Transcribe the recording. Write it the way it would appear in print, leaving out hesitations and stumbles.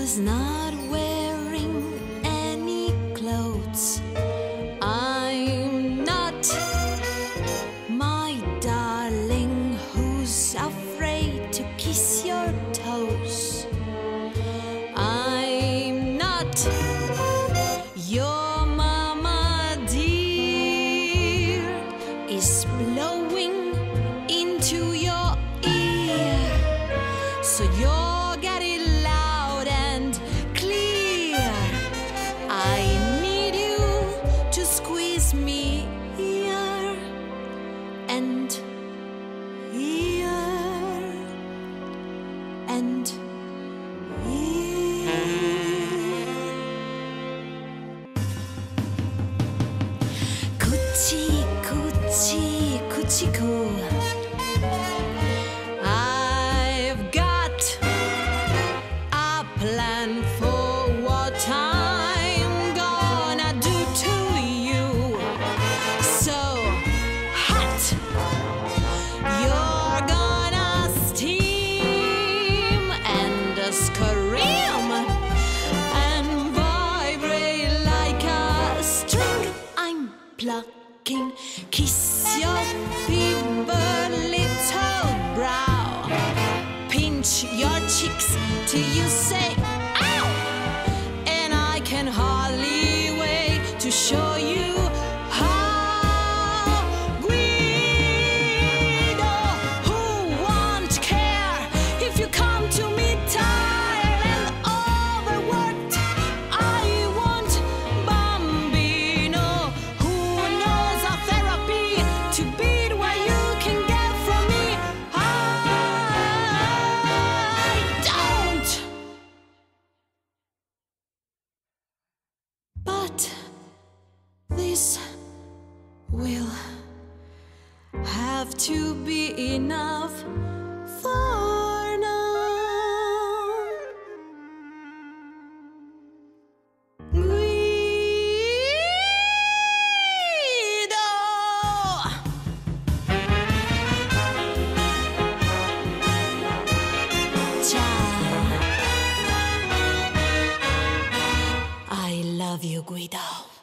was not wearing any clothes. I'm not my darling who's afraid to kiss your toes. I'm not your mama, dear, is blowing into your ear, so you'll get it loud and clear. I need you to squeeze me here and here and here. Coochie, coochie, coochie coo. I've got a plan for what I'm gonna do to you. So hot, you're gonna steam and scream and vibrate like a string. I'm plucking, kiss your fever little brow, pinch your cheeks till you say ow, and I can hardly wait to show you how. Guido, who won't care if you come to me tired and overworked? I want Bambino, who knows a therapy to beat what you can get from me. I don't. But this will have to be enough for now. Guido! Ciao. I love you, Guido.